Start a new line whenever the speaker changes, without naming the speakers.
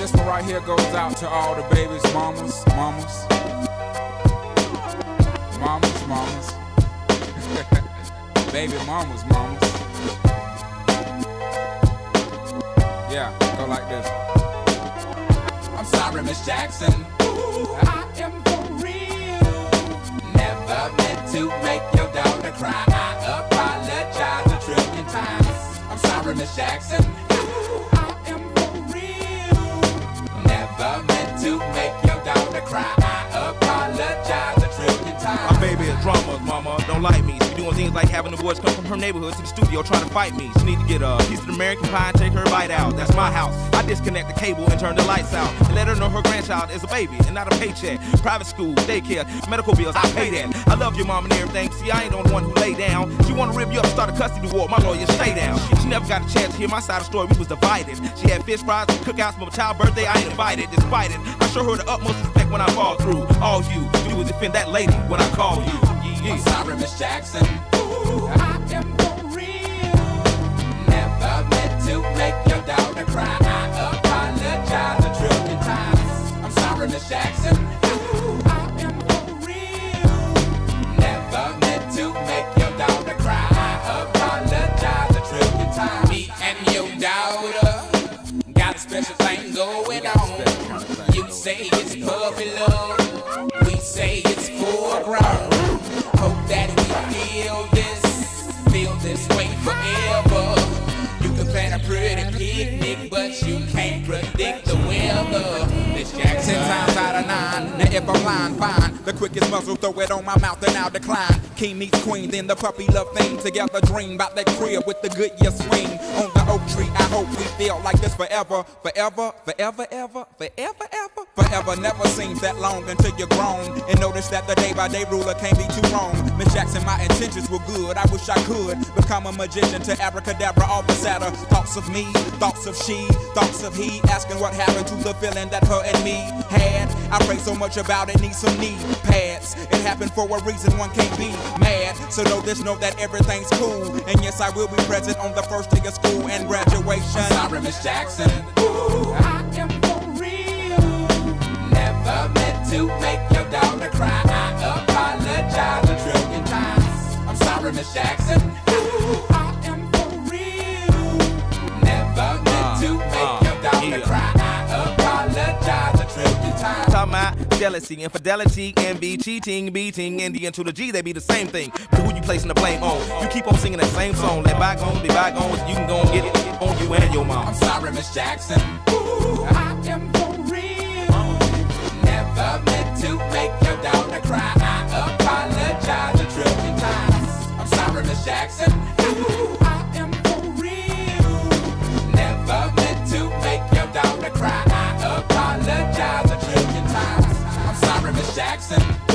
This one right here goes out to all the babies, mamas. Baby mamas. Yeah, go like this. I'm sorry, Miss Jackson. Ooh, I am for real. Never meant to make your daughter cry. I apologize a trillion times. I'm sorry, Miss Jackson. Ooh, I am for real. Never meant to make your daughter cry. I apologize a trillion times.
My baby is drama, mama. Don't like me. She doing things like having the boys come from her neighborhood to the studio trying to fight me. She need to get a piece of American pie and take her bite out. That's my house. I disconnect the cable and turn the lights out and let her know her grandchild is a baby and not a paycheck. Private school, daycare, medical bills, I pay that. I love your mom and everything. See, I ain't the one who lay down. She wanna rip you up and start a custody war. My lawyer, stay down. She never got a chance to hear my side of the story. We was divided. She had fish fries and cookouts for my child's birthday. I ain't invited. Despite it, I show her the utmost respect when I fall through. All you do is defend that lady when I call you.
I'm sorry, Miss Jackson. Ooh, I am for real. Never meant to make your daughter cry. I apologize a trillion times. I'm sorry, Miss Jackson. Ooh, I am for real. Never meant to make your daughter cry. I apologize a trillion times. Me and your daughter got a special thing going on. You say it's puppy love. We say it's foreground. Hope that we feel this way forever. You can plan a pretty picnic, but you can't predict the weather. Miss Jackson. 10 times out of 9. Now if I'm lying, fine. The quickest muzzle, throw it on my mouth and I'll decline. King meets queen, then the puppy love thing. Together dream about that crib with the Goodyear swing. On the oak tree, I hope we feel like this forever. Forever never seems that long until you're grown. And notice that the day by day ruler can't be too wrong. Miss Jackson, my intentions were good. I wish I could become a magician to abracadabra all the sadder. Thoughts of me, thoughts of she, thoughts of he. Asking what happened to the feeling that her and me had. I pray so much about it, need some knee pads. It happened for a reason, one can't be mad. So know this, know that everything's cool. And yes, I will be present on the first day of school and graduation. I'm sorry, Miss Jackson. Ooh, I am for real. Never meant to make your daughter cry. I apologize a trillion times. I'm sorry, Miss Jackson. Ooh, I am for real. Never meant to make your daughter cry. I apologize a trillion times.
Talking about jealousy, infidelity, envy, cheating, beating, and the N to the G, they be the same thing. But who you placing the blame on? You keep on singing that same song. Let bygones be bygones. You can go and get it on you and your mom.
I'm sorry, Miss Jackson. Ooh, I am for real. Never meant to make your daughter cry. I apologize a trillion times. I'm sorry, Miss Jackson. Ooh, I am for real. Never meant to make your daughter cry. I apologize a trillion times. I'm sorry, Miss Jackson.